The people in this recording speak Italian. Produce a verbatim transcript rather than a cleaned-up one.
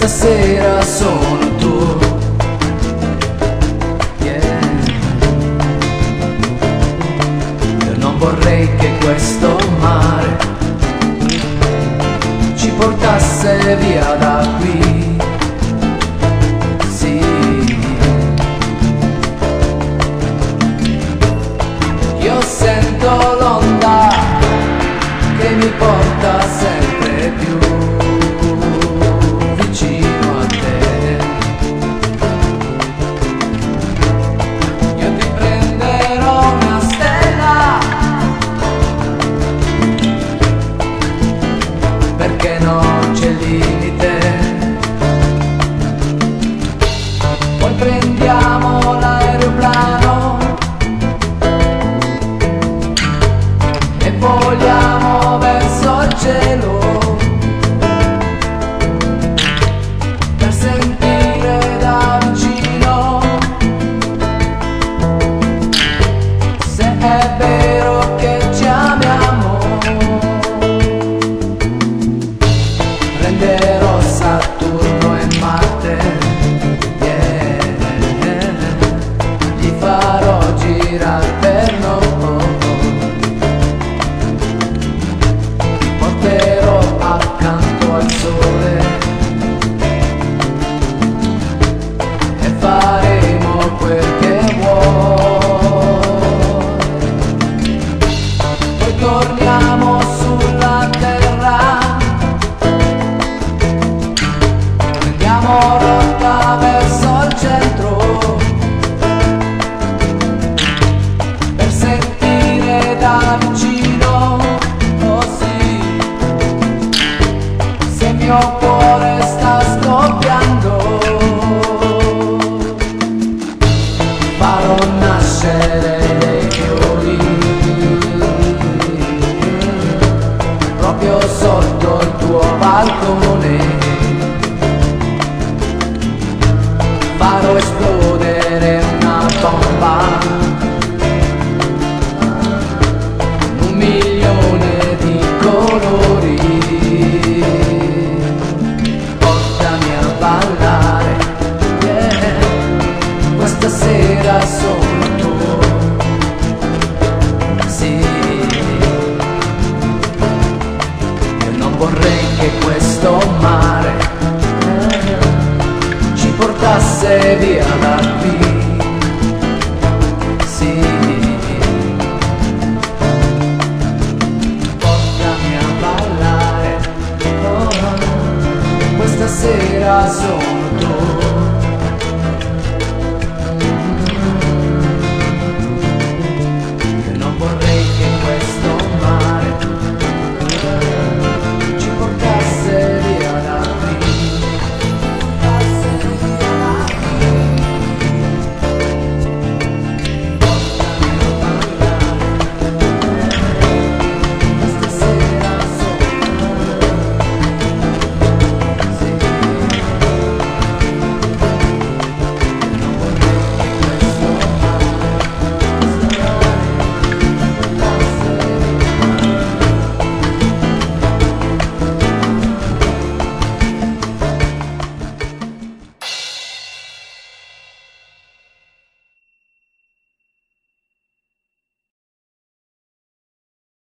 stasera sono tu. Yeah. Io non vorrei che questo mare ci portasse via da qui. Sì, io sento l'onda che mi porta sempre più vicino a te. Io ti prenderò una stella, perché non c'è limite. Poi prendiamo l'aeroplano e voliamo verso il cielo, per sentire da vicino se è vero che ci amiamo. Prenderò Saturno e Marte, yeah, li farò girare per noi. Porterò accanto al sole e faremo quel che vuoi. Poi torniamo sulla terra, prendiamo rotta verso il centro, per sentire da vicino, oh sì, se il mio cuore sta scoppiando. Farò nascere dei fiori proprio sotto il tuo balcone. Farò esplodere una bomba, un milione di colori. Portami a ballare, yeah, questa sera sono tu. Sì, io non vorrei che questo mare ci portasse via da qui. Sì, portami a ballare, oh, questa sera sono tu.